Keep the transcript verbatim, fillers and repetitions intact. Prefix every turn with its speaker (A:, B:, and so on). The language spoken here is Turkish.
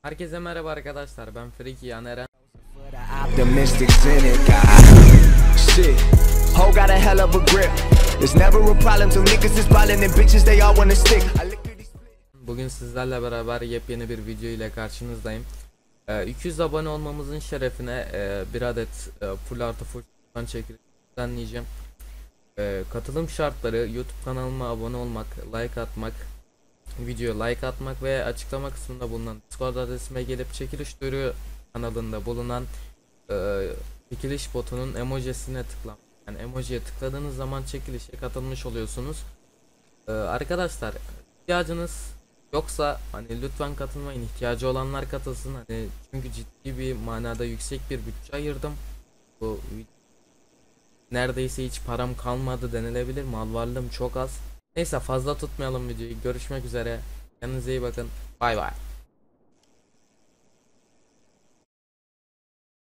A: Herkese merhaba arkadaşlar, ben Friki Yaneren.
B: Optimistic cynic. Shit. Ho got a hell of a grip. There's never a problem till niggas is ballin' and bitches they all wanna stick.
A: Bugün sizlerle beraber yepyeni bir video ile karşınızdayım. Ee, iki yüz abone olmamızın şerefine e, bir adet e, full artı full çekilişi düzenleyeceğim. E, katılım şartları: YouTube kanalıma abone olmak, like atmak, video like atmak ve açıklama kısmında bulunan Discord adresime gelip çekiliş duyuru kanalında bulunan e, çekiliş botunun emojisine tıklamak. Yani emojiye tıkladığınız zaman çekilişe katılmış oluyorsunuz. Ee, arkadaşlar, ihtiyacınız yoksa hani lütfen katılmayın. İhtiyacı olanlar katılsın. Hani çünkü ciddi bir manada yüksek bir bütçe ayırdım. Bu neredeyse hiç param kalmadı denilebilir. Mal varlığım çok az. Neyse, fazla tutmayalım videoyu. Görüşmek üzere. Kendinize iyi bakın. Bay bay.